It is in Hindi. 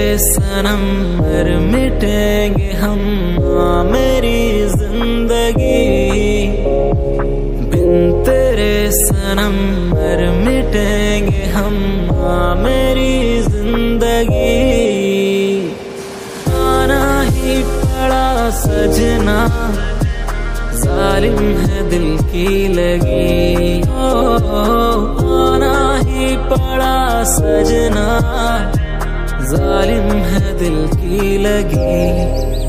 सनम मर मिटेंगे हम, मेरी जिंदगी बिन तेरे सनम मर मिटेंगे हम, मेरी जिंदगी। आना ही पड़ा सजना, जालिम है दिल की लगी। आना ही पड़ा सजना, जालिम है दिल की लगी।